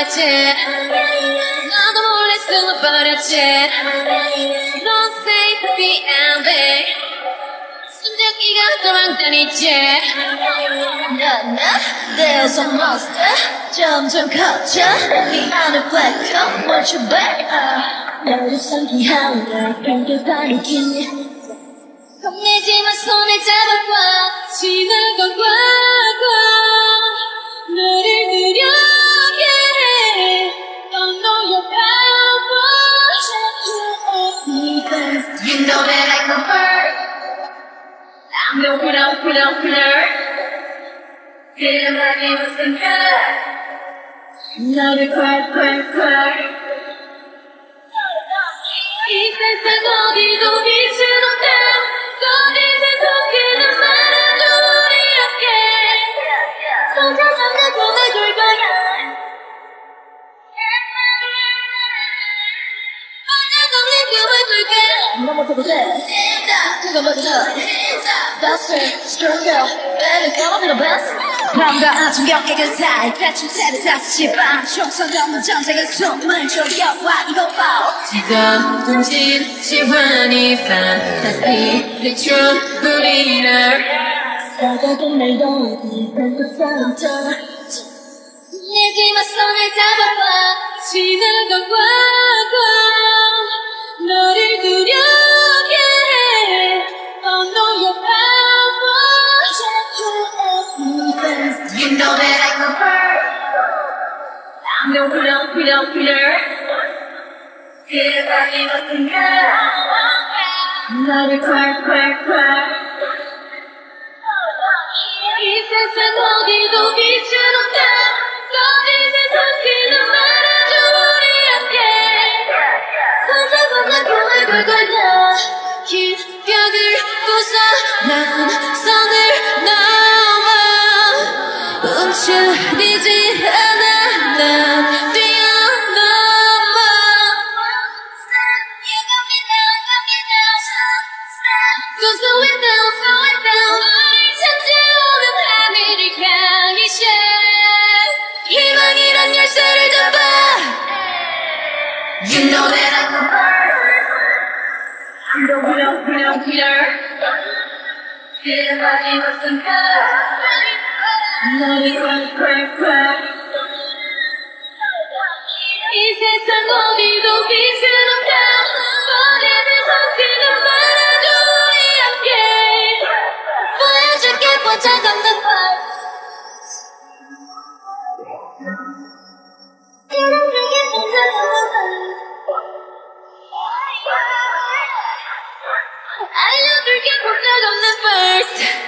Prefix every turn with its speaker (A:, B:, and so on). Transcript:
A: 버렸지. 나도 몰래 숨어버렸지. 넌 safety and babe. 숨죽이가 도망다니지.
B: There's a monster 점점 커져 이 안에 black hole want you back 너를 상기하는 날 빙결다니기
A: 겁내지마 손을 잡아봐 지나가 과거 너를 두렵게 해 Don't know your power You know that I'm a bird I'm the winner 그만이 무슨 가 너를 콸콸콸 이 세상 어디도 빛은 없다 거짓에서 그는 말아줘 이렇게 혼자 잡는 꿈을 꿀 거야 혼자 잡는 꿈을 꿀 거야
B: 너 못해도 돼 그거 먼저 Faster, stronger Better come up with the best 마음과 충격의 그 사이 배출체를 다시 방 총선 없는 전쟁의 숨을 조여와 이거 봐
A: 지금 둥진 시환이 판타스틱 True 우리를
B: 사각은 날 더욱이 딴것처럼
A: 내지마 손을 잡아봐 지나가 과거 너를 두렵게 해 Oh know your power You know that I'm a bird I'm the winner 그만이 무슨 가 너를 콸콸콸 이 세상 어디도 빛은 없다 거짓에서 그는 말아줘 우리 함께 혼자 걷는 꿈을 꿀 거야 긴 벽을 부숴 난 선을 넘어 움츠리지 않아 난 뛰어넘어 Go slow it down, slow it down 찾아오는 하늘을 향해 희망이란 열쇠를 잡아 You know that I'm a bird I'm the winner 그만이 무슨 가 너를 콸콸콸 이 세상 어디도 빛은 없다 거짓에서 그는 말아줘 우리 함께 보여줄게 번쩍 없는 말 이름들게 번쩍 없는 말 알려줄게 번쩍 없는 first